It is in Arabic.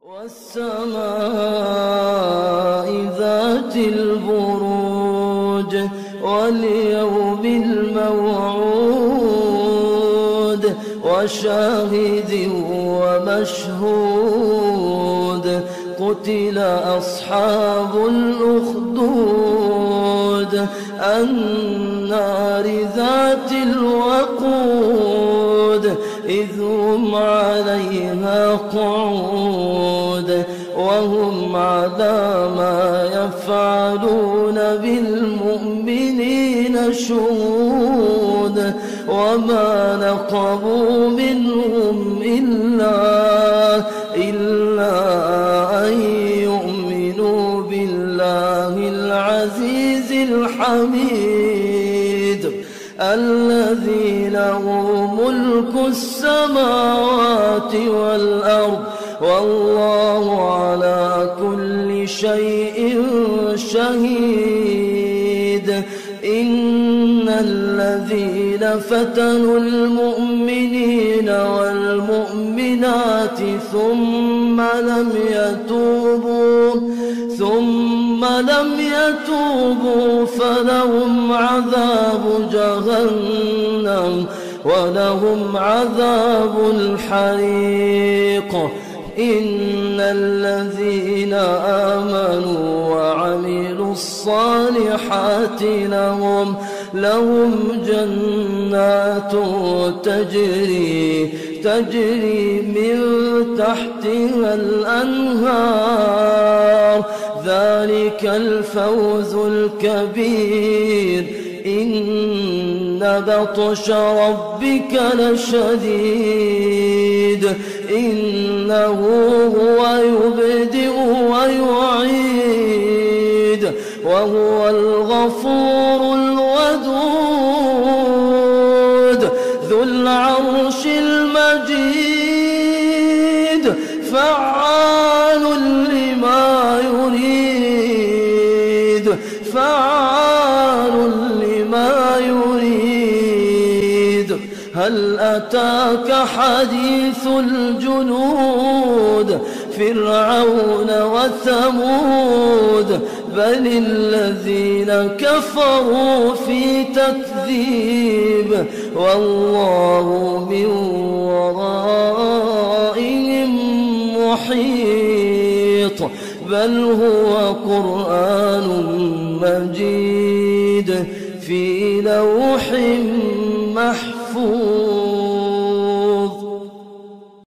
والسماء ذات البروج واليوم الموعود وشاهد ومشهود قتل أصحاب الأخدود النار ذات الوقود إذ هم عليها قعود وهم على ما يفعلون بالمؤمنين شهود وما نقموا منهم إلا أن يؤمنوا بالله العزيز الحميد الذي له ملك السماوات والأرض والله على كل شيء شهيد إن الذين فتنوا المؤمنين والمؤمنات ثم لم يتوبوا فلهم عذاب جهنم ولهم عذاب الحريق إن الذين آمنوا وعملوا الصالحات لهم جنات تجري من تحتها الأنهار ذلك الفوز الكبير إن بطش ربك لشديد إنه هو يبدئ ويعيد وهو الغفور الودود ذو العرش المجيد فعال لما يريد هل أتاك حديث الجنود فرعون وثمود بل الذين كفروا في تكذيب والله من ورائهم محيط بل هو قرآن مجيد في لوح محفوظ.